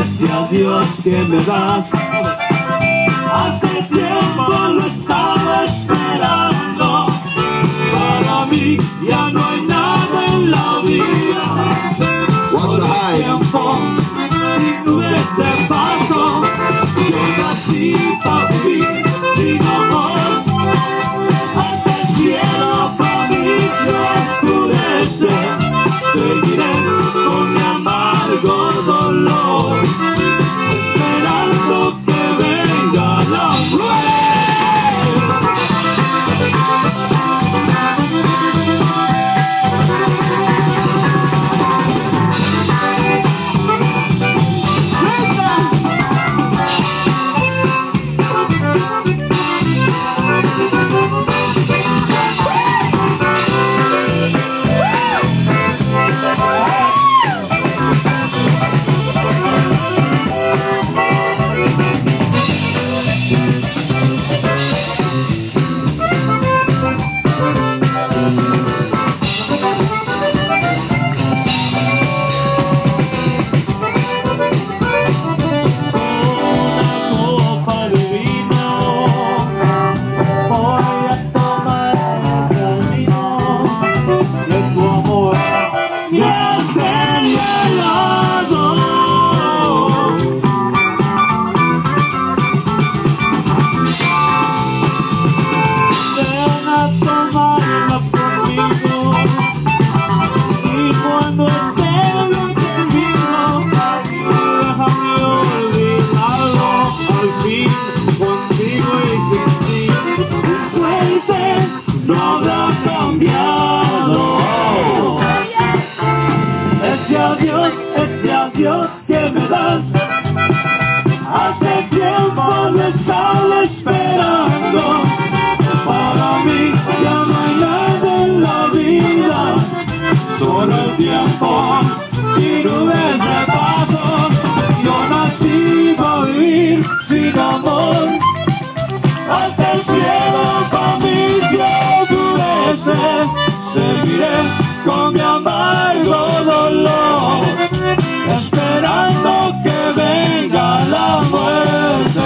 este adiós que me das. Hace tiempo lo estaba esperando. Para mí ya no hay nada en la vida. Por el tiempo, si tú este paso, yo nací para vivir sin amor. Hasta el cielo para mí se oscurece. Seguiré con mi amargo dolor, esperando que venga la muerte. No habrá cambiado. Este adiós que me das, hace tiempo lo estaba esperando. Para mí ya no hay nada en la vida, solo el tiempo y nubes de pasos. Yo nací para vivir sin amor. Hasta el cielo para mí se oscurece. Seguiré con mi amargo dolor, esperando que venga la muerte.